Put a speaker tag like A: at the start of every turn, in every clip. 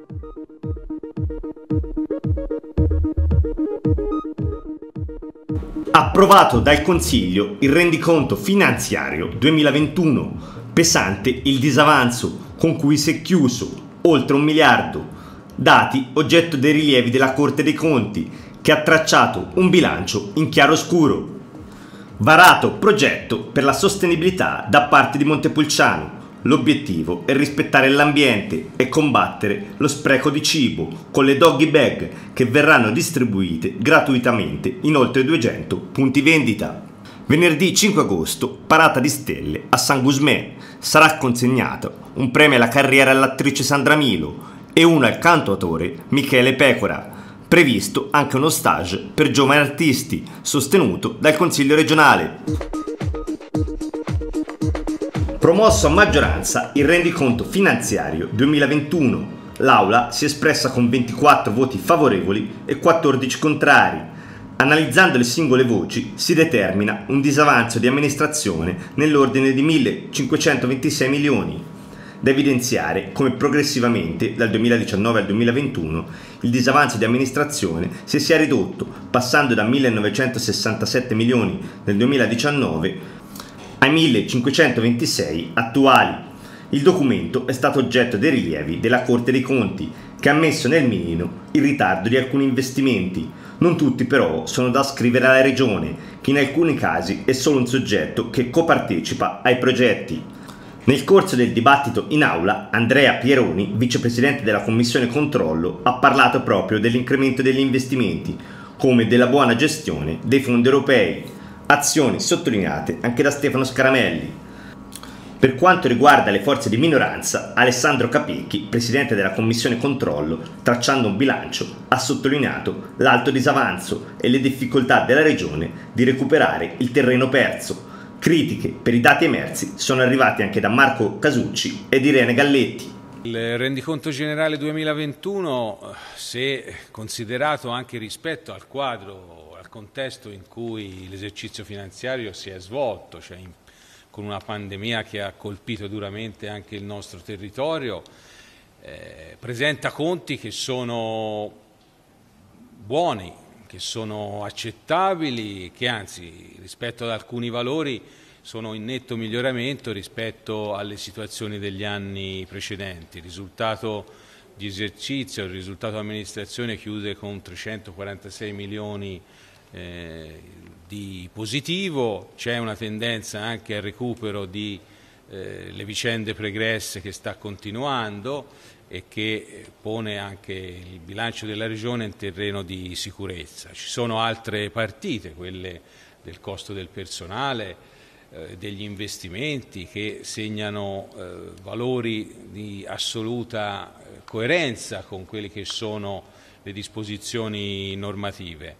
A: Approvato dal Consiglio il rendiconto finanziario 2021, pesante il disavanzo con cui si è chiuso, oltre 1 miliardo, dati oggetto dei rilievi della Corte dei Conti, che ha tracciato un bilancio in chiaroscuro. Varato progetto per la sostenibilità da parte di Montepulciano. L'obiettivo è rispettare l'ambiente e combattere lo spreco di cibo con le doggy bag che verranno distribuite gratuitamente in oltre 200 punti vendita. Venerdì 5 agosto, parata di stelle a San Gusmè. Sarà consegnato un premio alla carriera all'attrice Sandra Milo e uno al cantautore Michele Pecora. Previsto anche uno stage per giovani artisti, sostenuto dal Consiglio regionale. Promosso a maggioranza il rendiconto finanziario 2021. L'Aula si è espressa con 24 voti favorevoli e 14 contrari. Analizzando le singole voci si determina un disavanzo di amministrazione nell'ordine di 1.526 milioni. Da evidenziare come progressivamente, dal 2019 al 2021, il disavanzo di amministrazione si sia ridotto, passando da 1.967 milioni nel 2019 ai 1.526 attuali. Il documento è stato oggetto dei rilievi della Corte dei Conti, che ha messo nel mirino il ritardo di alcuni investimenti. Non tutti però sono da ascrivere alla Regione, che in alcuni casi è solo un soggetto che copartecipa ai progetti. Nel corso del dibattito in aula, Andrea Pieroni, vicepresidente della Commissione Controllo, ha parlato proprio dell'incremento degli investimenti, come della buona gestione dei fondi europei. Azioni sottolineate anche da Stefano Scaramelli. Per quanto riguarda le forze di minoranza, Alessandro Capecchi, presidente della Commissione Controllo, tracciando un bilancio, ha sottolineato l'alto disavanzo e le difficoltà della Regione di recuperare il terreno perso. Critiche per i dati emersi sono arrivate anche da Marco Casucci ed Irene Galletti.
B: Il rendiconto generale 2021, se considerato anche rispetto al quadro, al contesto in cui l'esercizio finanziario si è svolto, cioè con una pandemia che ha colpito duramente anche il nostro territorio, presenta conti che sono buoni, che sono accettabili, che anzi rispetto ad alcuni valori sono in netto miglioramento rispetto alle situazioni degli anni precedenti. Il risultato di esercizio, il risultato di amministrazione chiude con 346 milioni di positivo, c'è una tendenza anche al recupero di le vicende pregresse che sta continuando e che pone anche il bilancio della Regione in terreno di sicurezza. Ci sono altre partite, quelle del costo del personale, degli investimenti, che segnano valori di assoluta coerenza con quelle che sono le disposizioni normative.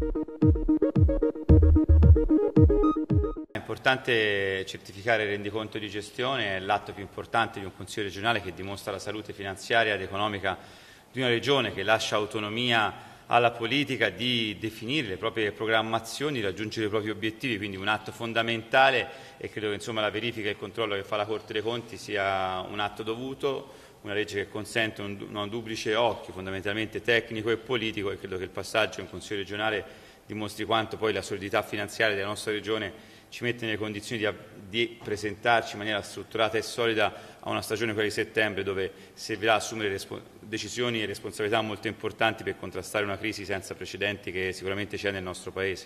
C: È importante certificare il rendiconto di gestione, è l'atto più importante di un Consiglio regionale che dimostra la salute finanziaria ed economica di una Regione, che lascia autonomia alla politica di definire le proprie programmazioni, di raggiungere i propri obiettivi, quindi un atto fondamentale, e credo che insomma, la verifica e il controllo che fa la Corte dei Conti sia un atto dovuto, una legge che consente un duplice occhio fondamentalmente tecnico e politico, e credo che il passaggio in Consiglio regionale dimostri quanto poi la solidità finanziaria della nostra Regione ci mette nelle condizioni di presentarci in maniera strutturata e solida a una stagione quella di settembre, dove servirà assumere decisioni e responsabilità molto importanti per contrastare una crisi senza precedenti che sicuramente c'è nel nostro Paese.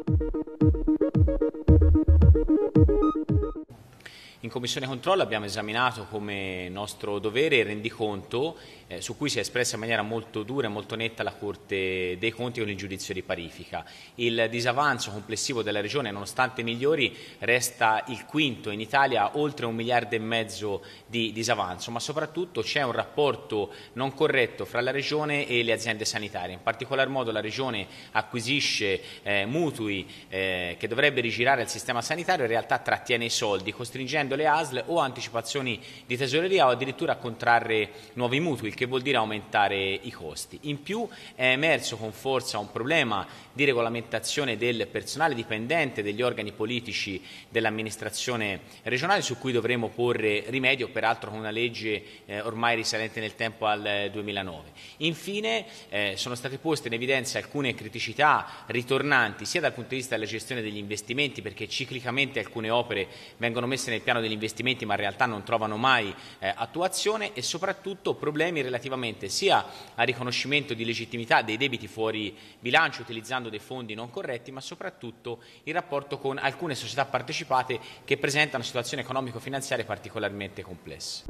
D: In Commissione Controllo abbiamo esaminato come nostro dovere il rendiconto su cui si è espressa in maniera molto dura e molto netta la Corte dei Conti con il giudizio di parifica. Il disavanzo complessivo della Regione, nonostante migliori, resta il quinto in Italia, oltre 1,5 miliardi di disavanzo, ma soprattutto c'è un rapporto non corretto fra la Regione e le aziende sanitarie. In particolar modo la Regione acquisisce mutui che dovrebbe rigirare il sistema sanitario, in realtà trattiene i soldi, costringendo le sulle ASL o anticipazioni di tesoreria o addirittura a contrarre nuovi mutui, il che vuol dire aumentare i costi. In più è emerso con forza un problema di regolamentazione del personale dipendente degli organi politici dell'amministrazione regionale su cui dovremo porre rimedio, peraltro con una legge ormai risalente nel tempo al 2009. Infine sono state poste in evidenza alcune criticità ritornanti sia dal punto di vista della gestione degli investimenti, perché ciclicamente alcune opere vengono messe nel piano degli investimenti ma in realtà non trovano mai attuazione, e soprattutto problemi relativamente sia al riconoscimento di legittimità dei debiti fuori bilancio utilizzando dei fondi non corretti, ma soprattutto il rapporto con alcune società partecipate che presentano situazioni economico-finanziarie particolarmente complesse.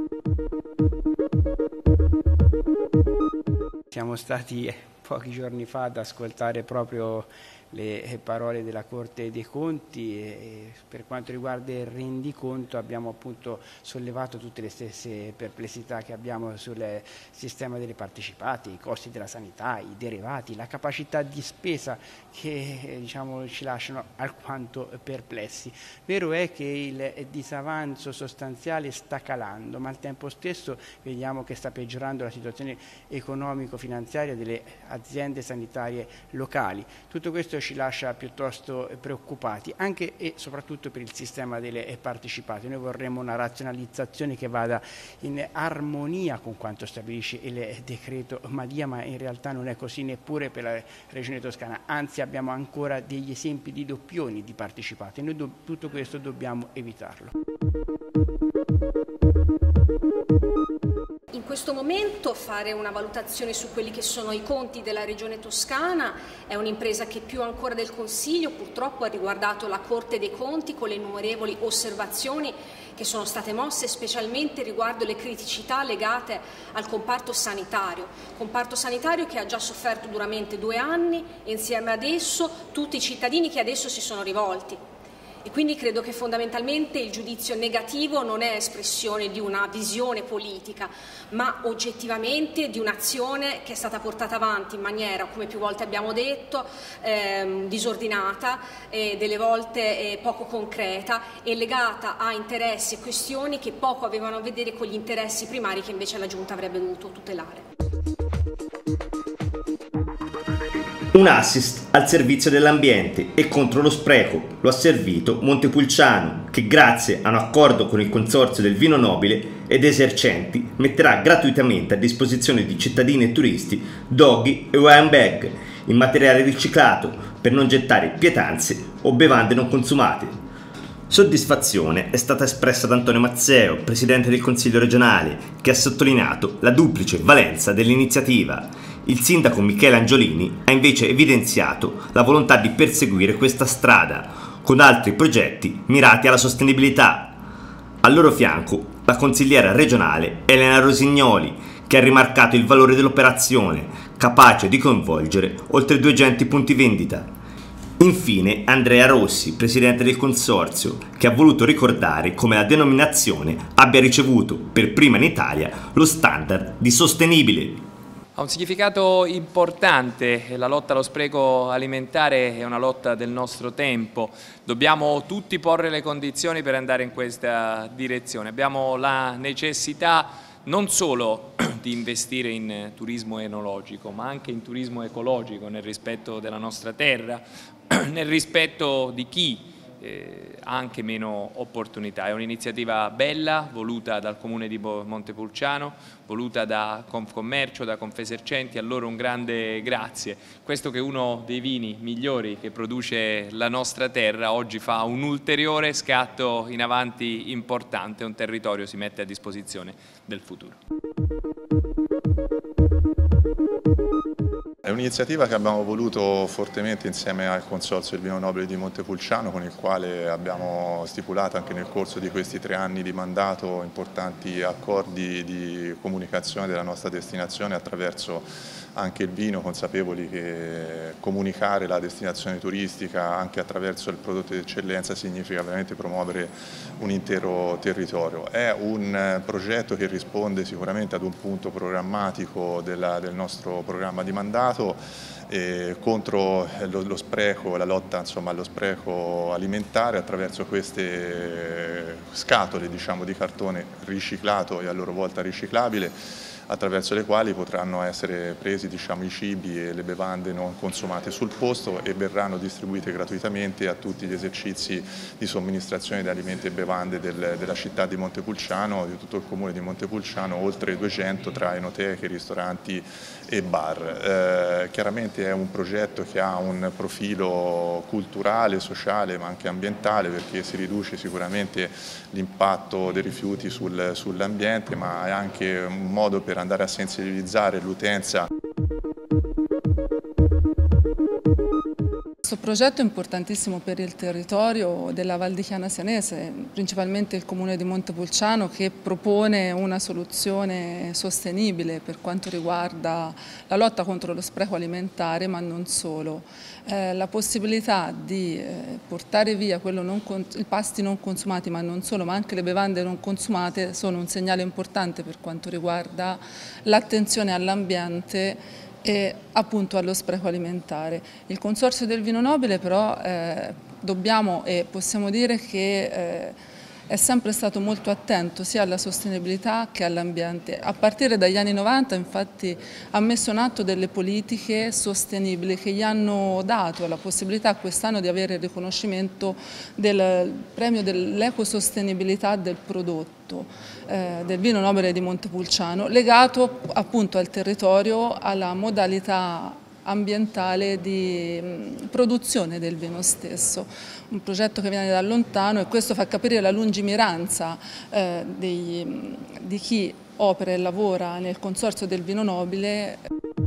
E: Siamo stati pochi giorni fa ad ascoltare proprio le parole della Corte dei Conti e per quanto riguarda il rendiconto abbiamo appunto sollevato tutte le stesse perplessità che abbiamo sul sistema delle partecipate, i costi della sanità, i derivati, la capacità di spesa che ci lasciano alquanto perplessi. Vero è che il disavanzo sostanziale sta calando, ma al tempo stesso vediamo che sta peggiorando la situazione economico-finanziaria delle aziende sanitarie locali. Tutto questo ci lascia piuttosto preoccupati, anche e soprattutto per il sistema delle partecipate. Noi vorremmo una razionalizzazione che vada in armonia con quanto stabilisce il decreto Madia, ma in realtà non è così neppure per la Regione Toscana, anzi abbiamo ancora degli esempi di doppioni di partecipate. Noi tutto questo dobbiamo evitarlo.
F: In questo momento fare una valutazione su quelli che sono i conti della Regione Toscana è un'impresa che più ancora del Consiglio purtroppo ha riguardato la Corte dei Conti con le innumerevoli osservazioni che sono state mosse specialmente riguardo le criticità legate al comparto sanitario che ha già sofferto duramente 2 anni e insieme ad esso tutti i cittadini che adesso si sono rivolti. E quindi credo che fondamentalmente il giudizio negativo non è espressione di una visione politica, ma oggettivamente di un'azione che è stata portata avanti in maniera, come più volte abbiamo detto, disordinata, delle volte poco concreta e legata a interessi e questioni che poco avevano a vedere con gli interessi primari che invece la Giunta avrebbe dovuto tutelare.
A: Un assist al servizio dell'ambiente e contro lo spreco lo ha servito Montepulciano, che grazie a un accordo con il Consorzio del Vino Nobile ed esercenti metterà gratuitamente a disposizione di cittadini e turisti doggy e wine bag in materiale riciclato per non gettare pietanze o bevande non consumate. Soddisfazione è stata espressa da Antonio Mazzeo, presidente del Consiglio regionale, che ha sottolineato la duplice valenza dell'iniziativa. Il sindaco Michele Angiolini ha invece evidenziato la volontà di perseguire questa strada con altri progetti mirati alla sostenibilità. Al loro fianco la consigliera regionale Elena Rosignoli, che ha rimarcato il valore dell'operazione, capace di coinvolgere oltre 200 punti vendita. Infine Andrea Rossi, presidente del consorzio, che ha voluto ricordare come la denominazione abbia ricevuto per prima in Italia lo standard di sostenibile.
G: Ha un significato importante, la lotta allo spreco alimentare è una lotta del nostro tempo, dobbiamo tutti porre le condizioni per andare in questa direzione, abbiamo la necessità non solo di investire in turismo enologico ma anche in turismo ecologico nel rispetto della nostra terra, nel rispetto di chi ha anche meno opportunità. È un'iniziativa bella, voluta dal Comune di Montepulciano, voluta da Confcommercio, da Confesercenti, a loro un grande grazie. Questo che è uno dei vini migliori che produce la nostra terra oggi fa un ulteriore scatto in avanti importante, un territorio si mette a disposizione del futuro.
H: È un'iniziativa che abbiamo voluto fortemente insieme al Consorzio del Vino Nobile di Montepulciano, con il quale abbiamo stipulato anche nel corso di questi 3 anni di mandato importanti accordi di comunicazione della nostra destinazione attraverso anche il vino, consapevoli che comunicare la destinazione turistica anche attraverso il prodotto di eccellenza significa veramente promuovere un intero territorio. È un progetto che risponde sicuramente ad un punto programmatico del nostro programma di mandato, mandato, contro lo spreco, la lotta insomma, allo spreco alimentare attraverso queste scatole diciamo, di cartone riciclato e a loro volta riciclabile, attraverso le quali potranno essere presi diciamo, i cibi e le bevande non consumate sul posto e verranno distribuite gratuitamente a tutti gli esercizi di somministrazione di alimenti e bevande della città di Montepulciano, di tutto il comune di Montepulciano, oltre 200 tra enoteche, ristoranti e bar. Chiaramente è un progetto che ha un profilo culturale, sociale ma anche ambientale, perché si riduce sicuramente l'impatto dei rifiuti sull'ambiente, ma è anche un modo per andare a sensibilizzare l'utenza.
I: Questo progetto è importantissimo per il territorio della Val di Chiana Sienese, principalmente il comune di Montepulciano, che propone una soluzione sostenibile per quanto riguarda la lotta contro lo spreco alimentare, ma non solo. La possibilità di portare via i pasti non consumati, ma non solo, ma anche le bevande non consumate, sono un segnale importante per quanto riguarda l'attenzione all'ambiente e appunto allo spreco alimentare. Il Consorzio del Vino Nobile però dobbiamo e possiamo dire che è sempre stato molto attento sia alla sostenibilità che all'ambiente. A partire dagli anni 90 infatti ha messo in atto delle politiche sostenibili che gli hanno dato la possibilità quest'anno di avere il riconoscimento del premio dell'ecosostenibilità del prodotto del Vino Nobile di Montepulciano, legato appunto al territorio, alla modalità ambientale di produzione del vino stesso. Un progetto che viene da lontano e questo fa capire la lungimiranza di chi opera e lavora nel Consorzio del Vino Nobile.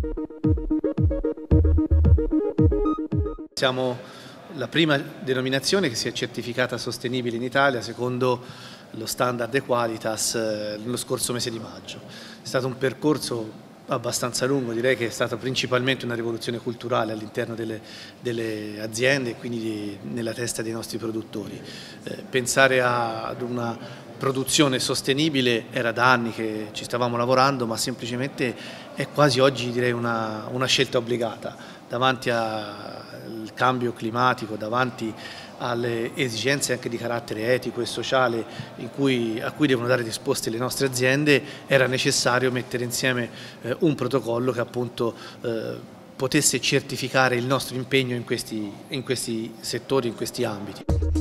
J: Siamo la prima denominazione che si è certificata sostenibile in Italia secondo lo standard Equalitas nello scorso mese di maggio. È stato un percorso abbastanza lungo, direi che è stata principalmente una rivoluzione culturale all'interno delle aziende e quindi nella testa dei nostri produttori. Pensare ad una produzione sostenibile era da anni che ci stavamo lavorando, ma semplicemente è quasi oggi direi una scelta obbligata davanti al cambio climatico, davanti alle esigenze anche di carattere etico e sociale a cui devono dare risposte le nostre aziende. Era necessario mettere insieme un protocollo che appunto potesse certificare il nostro impegno in questi settori, in questi ambiti.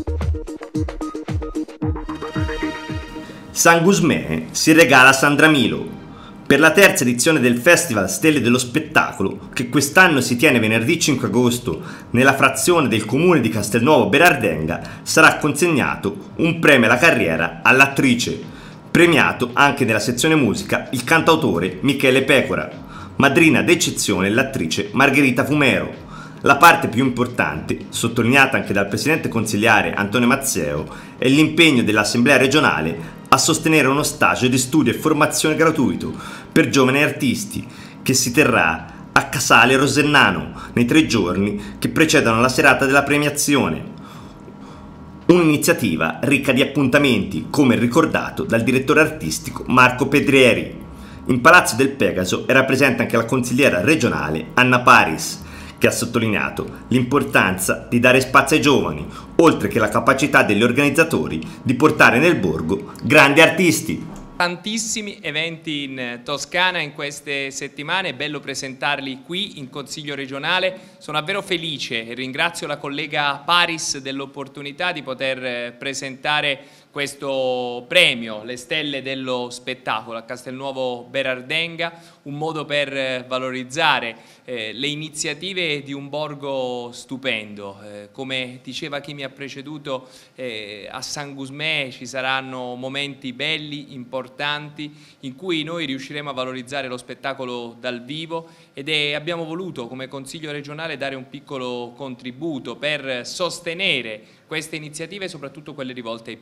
A: San Gusmè si regala a Sandra Milo. Per la terza edizione del Festival Stelle dello Spettacolo, che quest'anno si tiene venerdì 5 agosto nella frazione del comune di Castelnuovo Berardenga, sarà consegnato un premio alla carriera all'attrice. Premiato anche nella sezione musica il cantautore Michele Pecora. Madrina d'eccezione l'attrice Margherita Fumero. La parte più importante, sottolineata anche dal presidente consigliare Antonio Mazzeo, è l'impegno dell'Assemblea regionale a sostenere uno stage di studio e formazione gratuito per giovani artisti che si terrà a Casale Rosennano nei 3 giorni che precedono la serata della premiazione. Un'iniziativa ricca di appuntamenti, come ricordato dal direttore artistico Marco Pedrieri. In Palazzo del Pegaso era presente anche la consigliera regionale Anna Paris, che ha sottolineato l'importanza di dare spazio ai giovani, oltre che la capacità degli organizzatori di portare nel borgo grandi artisti.
G: Tantissimi eventi in Toscana in queste settimane, è bello presentarli qui in Consiglio regionale. Sono davvero felice e ringrazio la collega Paris dell'opportunità di poter presentare questo premio, le stelle dello spettacolo a Castelnuovo Berardenga, un modo per valorizzare le iniziative di un borgo stupendo. Come diceva chi mi ha preceduto, a San Gusmè ci saranno momenti belli, importanti, in cui noi riusciremo a valorizzare lo spettacolo dal vivo ed abbiamo voluto come Consiglio regionale dare un piccolo contributo per sostenere queste iniziative, soprattutto quelle rivolte ai più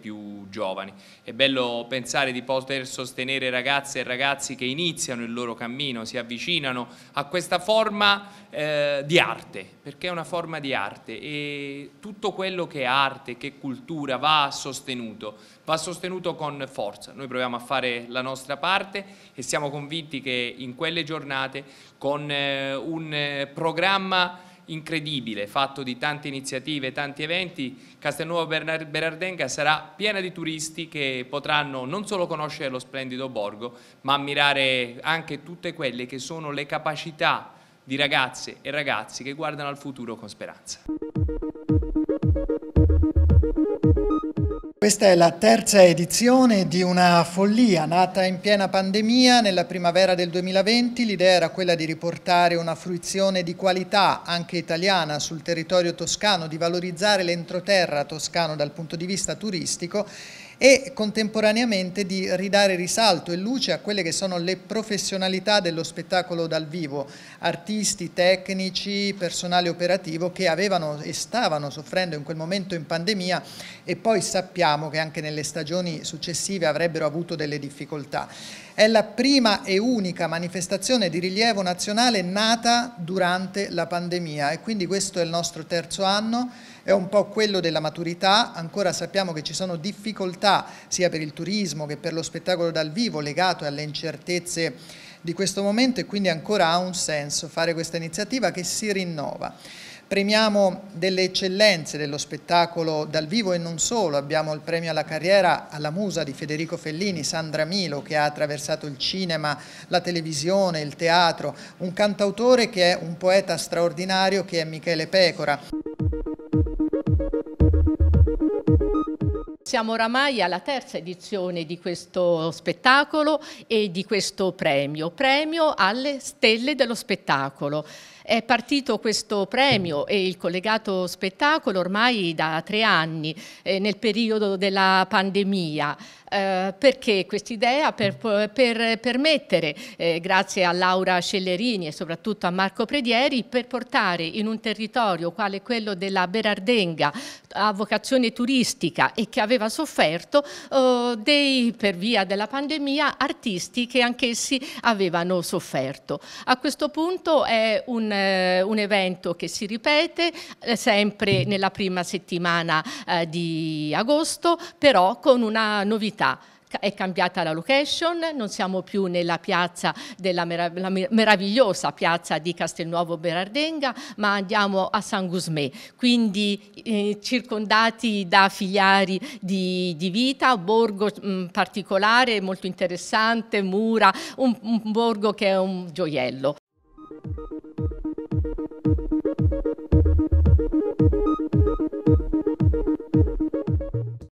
G: più giovani. È bello pensare di poter sostenere ragazze e ragazzi che iniziano il loro cammino, si avvicinano a questa forma di arte, perché è una forma di arte e tutto quello che è arte, che è cultura va sostenuto con forza. Noi proviamo a fare la nostra parte e siamo convinti che in quelle giornate, con un programma incredibile, fatto di tante iniziative, tanti eventi, Castelnuovo Berardenga sarà piena di turisti che potranno non solo conoscere lo splendido borgo, ma ammirare anche tutte quelle che sono le capacità di ragazze e ragazzi che guardano al futuro con speranza.
K: Questa è la terza edizione di una follia nata in piena pandemia nella primavera del 2020. L'idea era quella di riportare una fruizione di qualità anche italiana sul territorio toscano, di valorizzare l'entroterra toscano dal punto di vista turistico e contemporaneamente di ridare risalto e luce a quelle che sono le professionalità dello spettacolo dal vivo, artisti, tecnici, personale operativo che avevano e stavano soffrendo in quel momento in pandemia e poi sappiamo che anche nelle stagioni successive avrebbero avuto delle difficoltà. È la prima e unica manifestazione di rilievo nazionale nata durante la pandemia e quindi questo è il nostro terzo anno. È un po' quello della maturità, ancora sappiamo che ci sono difficoltà sia per il turismo che per lo spettacolo dal vivo legato alle incertezze di questo momento e quindi ancora ha un senso fare questa iniziativa che si rinnova. Premiamo delle eccellenze dello spettacolo dal vivo e non solo, abbiamo il premio alla carriera alla musa di Federico Fellini, Sandra Milo, che ha attraversato il cinema, la televisione, il teatro, un cantautore che è un poeta straordinario che è Michele Pecora.
L: Siamo oramai alla terza edizione di questo spettacolo e di questo premio alle stelle dello spettacolo. È partito questo premio e il collegato spettacolo ormai da 3 anni, nel periodo della pandemia. Perché quest'idea? Per permettere, grazie a Laura Scellerini e soprattutto a Marco Predieri, per portare in un territorio quale quello della Berardenga a vocazione turistica e che aveva sofferto per via della pandemia artisti che anch'essi avevano sofferto. A questo punto è un evento che si ripete sempre nella prima settimana di agosto, però con una novità. È cambiata la location, non siamo più nella piazza la meravigliosa piazza di Castelnuovo Berardenga, ma andiamo a San Gusmè, quindi circondati da filiari di vita, borgo particolare, molto interessante, mura, un borgo che è un gioiello.